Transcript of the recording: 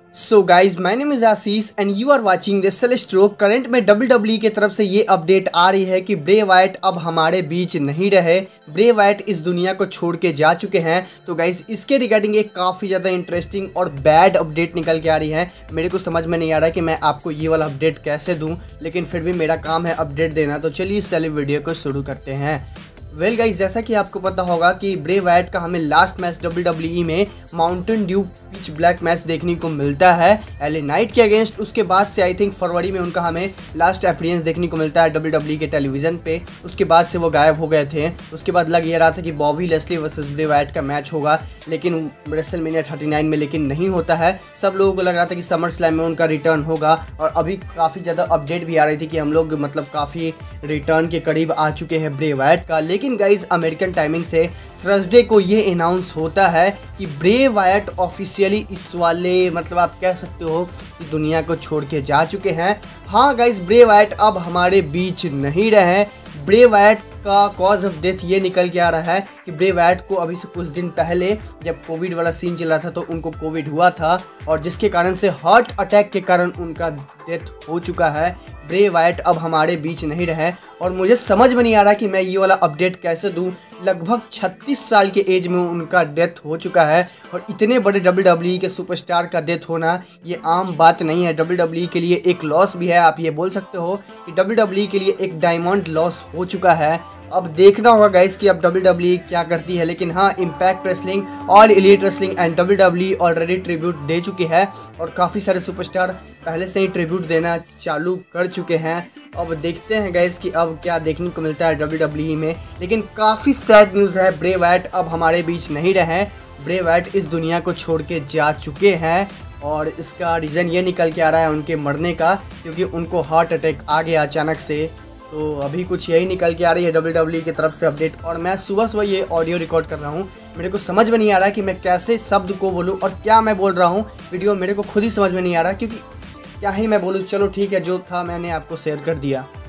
So guys my name is Ashish and you are watching wrestle stroke. Current में WWE की तरफ से ये अपडेट आ रही है कि ब्रे वायट अब हमारे बीच नहीं रहे। ब्रे वायट इस दुनिया को छोड़ के जा चुके हैं। तो गाइज इसके रिगार्डिंग एक काफ़ी ज़्यादा इंटरेस्टिंग और बैड अपडेट निकल के आ रही है। मेरे को समझ में नहीं आ रहा कि मैं आपको ये वाला अपडेट कैसे दूँ, लेकिन फिर भी मेरा काम है अपडेट देना। तो चलिए इस वाली वीडियो को शुरू करते हैं। वेल गाइस, जैसा कि आपको पता होगा कि ब्रे वायट का हमें लास्ट मैच WWE में Mountain Dew pitch black match देखने को मिलता है LA नाइट के अगेंस्ट। उसके बाद से आई थिंक फरवरी में उनका हमें लास्ट अपीयरेंस देखने को मिलता है WWE के टेलीविज़न पे। उसके बाद से वो गायब हो गए थे। उसके बाद लग ये रहा था कि बॉबी लेस्ली वर्सेस ब्रे वायट का मैच होगा, लेकिन रेसलमेनिया 39 में लेकिन नहीं होता है। सब लोगों को लग रहा था कि समर स्लैम में उनका रिटर्न होगा, और अभी काफ़ी ज़्यादा अपडेट भी आ रही थी कि हम लोग काफ़ी रिटर्न के करीब आ चुके हैं ब्रे वायट का। लेकिन गाइज अमेरिकन टाइमिंग से थर्सडे को ये अनाउंस होता है कि ब्रे वायट ऑफिशियली इस वाले आप कह सकते हो कि दुनिया को छोड़ के जा चुके हैं। हाँ गाइज, ब्रे वायट अब हमारे बीच नहीं रहे। ब्रे वायट का कॉज ऑफ डेथ ये निकल के आ रहा है कि ब्रे वायट को अभी से कुछ दिन पहले जब कोविड वाला सीन चला था तो उनको कोविड हुआ था, और जिसके कारण से हार्ट अटैक के कारण उनका डेथ हो चुका है। ब्रे वायट अब हमारे बीच नहीं रहे, और मुझे समझ में नहीं आ रहा कि मैं ये वाला अपडेट कैसे दूं। लगभग 36 साल के एज में उनका डेथ हो चुका है, और इतने बड़े WWE के सुपरस्टार का डेथ होना ये आम बात नहीं है। WWE के लिए एक लॉस भी है। आप ये बोल सकते हो कि WWE के लिए एक डायमंड लॉस हो चुका है। अब देखना होगा गाइस कि अब WWE क्या करती है। लेकिन हाँ, इम्पैक्ट रेसलिंग और elite wrestling and WWE already tribute दे चुकी है, और काफ़ी सारे सुपरस्टार पहले से ही ट्रिब्यूट देना चालू कर चुके हैं। अब देखते हैं गाइस कि अब क्या देखने को मिलता है WWE में। लेकिन काफ़ी सैड न्यूज़ है, ब्रे वायट अब हमारे बीच नहीं रहे। ब्रे वायट इस दुनिया को छोड़ के जा चुके हैं, और इसका रीज़न ये निकल के आ रहा है उनके मरने का, क्योंकि उनको हार्ट अटैक आ गया अचानक से। तो अभी कुछ यही निकल के आ रही है WWE की तरफ से अपडेट, और मैं सुबह सुबह ये ऑडियो रिकॉर्ड कर रहा हूँ। मेरे को समझ में नहीं आ रहा कि मैं कैसे शब्द को बोलूँ और क्या मैं बोल रहा हूँ। वीडियो मेरे को खुद ही समझ में नहीं आ रहा, क्योंकि क्या ही मैं बोलूँ। चलो ठीक है, जो था मैंने आपको शेयर कर दिया।